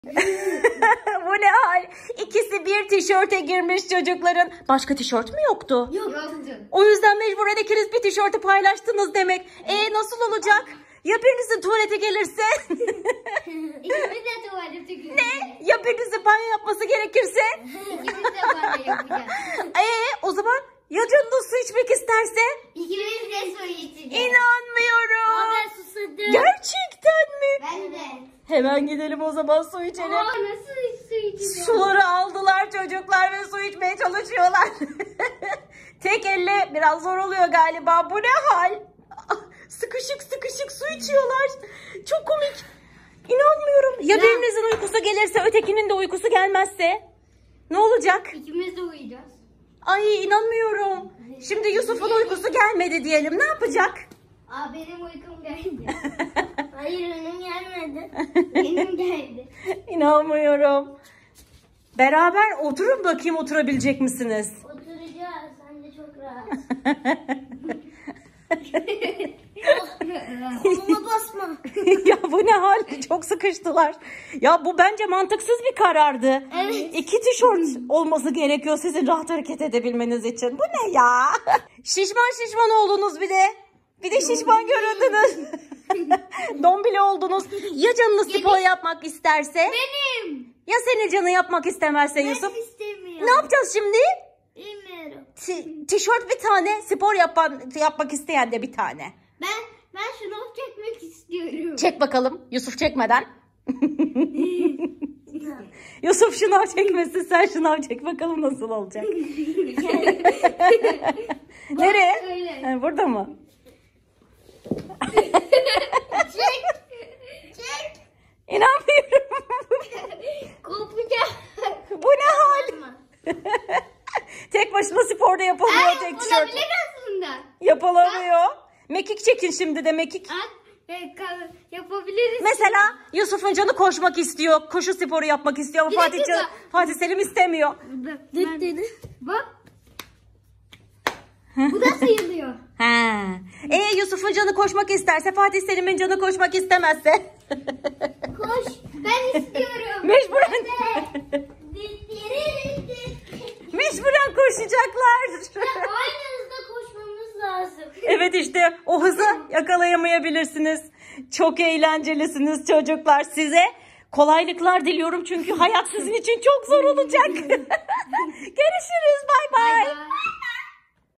Bu ne hal? İkisi bir tişörte girmiş çocukların. Başka tişört mü yoktu? Yoktu. O yüzden mecburen ikiniz bir tişörtü paylaştınız demek. Nasıl olacak? Ya birinizin tuvalete gelirse? İkimiz de tuvalete gireceğiz. Ne? Ya birinizin banyo yapması gerekirse? İkimiz de banyo yapacağız. O zaman ya canınız su içmek isterse? İkimiz de su içeceğiz. İnanmıyorum. Ben susadım. Gerçekten mi? Ben de. Hemen gidelim o zaman su içelim. Nasıl su içeceğiz? Suları aldılar çocuklar ve su içmeye çalışıyorlar. Tek elle biraz zor oluyor galiba. Bu ne hal? Sıkışık sıkışık su içiyorlar. Çok komik. İnanmıyorum. Ya birinizin uykusu gelirse ötekinin de uykusu gelmezse? Ne olacak? İkimiz de uyuyacağız. Ay inanmıyorum. Şimdi Yusuf'un uykusu gelmedi diyelim. Ne yapacak? Benim uykum geldi. Hayır benim gelmedi. Benim geldi. İnanmıyorum. Beraber oturun bakayım, oturabilecek misiniz? Oturacağız. Sen de çok rahat. Koluma basma. Ya bu ne hal? Çok sıkıştılar. Ya bu bence mantıksız bir karardı. Evet. 2 tişört olması gerekiyor sizin rahat hareket edebilmeniz için. Bu ne ya? Şişman oldunuz bir de. Bir de şişman göründünüz. Dombili oldunuz. Ya canınız spor yapmak isterse? Benim. Ya senin canın yapmak istemezse Yusuf? Ben istemiyorum. Ne yapacağız şimdi? Bilmiyorum. Tişört bir tane, spor yapmak isteyen de bir tane. Ben şunu çekmek istiyorum. Çek bakalım Yusuf çekmeden. Yusuf şınav çekmesin, sen şınav çek bakalım nasıl olacak. Nereye? Öyle. Burada mı? Çek. İnanmıyorum. Kopacak. Bu ne hal? Tek başına sporda yapılmıyor tek tişört. Olabilir aslında. Yapılamıyor. Mekik çekin şimdi de mekik. Yapabiliriz. Mesela Yusuf'un canı koşmak istiyor. Koşu sporu yapmak istiyor ama Fatih Selim istemiyor. Bak. Bu da sayılıyor. Yusuf'un canı koşmak isterse, Fatih Selim'in canı koşmak istemezse. Koş. Ben istiyorum. Mecburen. Mecburen koşacaklar. Aynı hızda koşmamız lazım. Evet işte o hızı yakalayamayabilirsiniz. Çok eğlencelisiniz çocuklar. Size kolaylıklar diliyorum çünkü hayat sizin için çok zor olacak. Görüşürüz. Bay bay. Bye.